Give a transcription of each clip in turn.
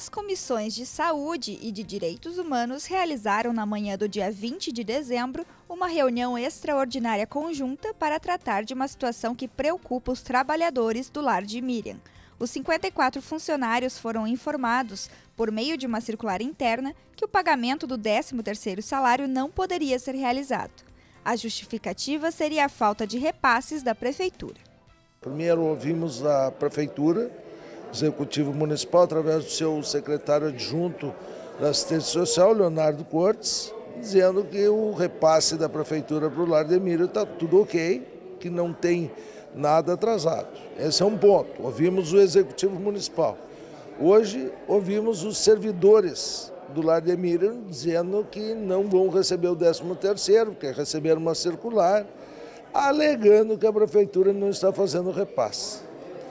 As comissões de Saúde e de Direitos Humanos realizaram na manhã do dia 20 de dezembro uma reunião extraordinária conjunta para tratar de uma situação que preocupa os trabalhadores do lar de Miriam. Os 54 funcionários foram informados, por meio de uma circular interna, que o pagamento do 13º salário não poderia ser realizado. A justificativa seria a falta de repasses da Prefeitura. Primeiro ouvimos a Prefeitura, Executivo Municipal, através do seu secretário adjunto da Assistência Social, Leonardo Cortes, dizendo que o repasse da Prefeitura para o lar de Miriam está tudo ok, que não tem nada atrasado. Esse é um ponto. Ouvimos o Executivo Municipal. Hoje ouvimos os servidores do lar de Miriam dizendo que não vão receber o 13º, quer receber uma circular, alegando que a Prefeitura não está fazendo repasse.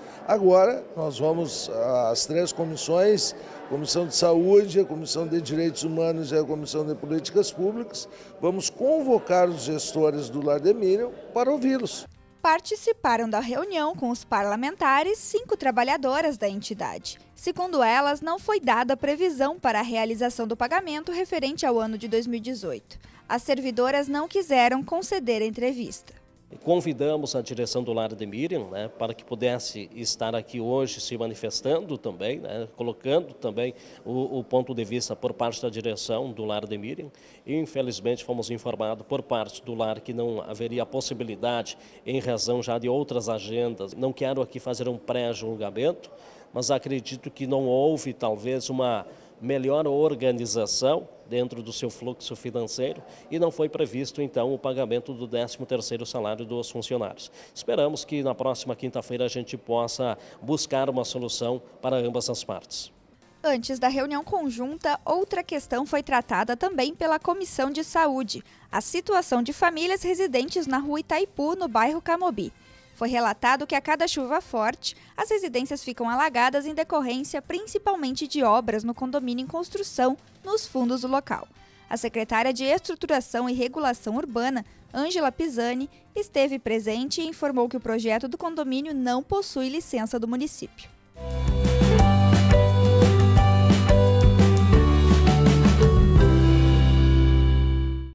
Agora, nós vamos às 3 comissões, a Comissão de Saúde, a Comissão de Direitos Humanos e a Comissão de Políticas Públicas, vamos convocar os gestores do lar de Miriam para ouvi-los. Participaram da reunião com os parlamentares 5 trabalhadoras da entidade. Segundo elas, não foi dada previsão para a realização do pagamento referente ao ano de 2018. As servidoras não quiseram conceder a entrevista. Convidamos a direção do lar de Miriam, para que pudesse estar aqui hoje se manifestando também, colocando também o ponto de vista por parte da direção do lar de Miriam. E, infelizmente, fomos informados por parte do lar que não haveria possibilidade, em razão já de outras agendas. Não quero aqui fazer um pré-julgamento, mas acredito que não houve talvez uma melhor organização dentro do seu fluxo financeiro e não foi previsto então o pagamento do 13º salário dos funcionários. Esperamos que na próxima quinta-feira a gente possa buscar uma solução para ambas as partes. Antes da reunião conjunta, outra questão foi tratada também pela Comissão de Saúde, a situação de famílias residentes na rua Itaipu, no bairro Camobi. Foi relatado que a cada chuva forte, as residências ficam alagadas em decorrência principalmente de obras no condomínio em construção nos fundos do local. A secretária de Estruturação e Regulação Urbana, Ângela Pisani, esteve presente e informou que o projeto do condomínio não possui licença do município.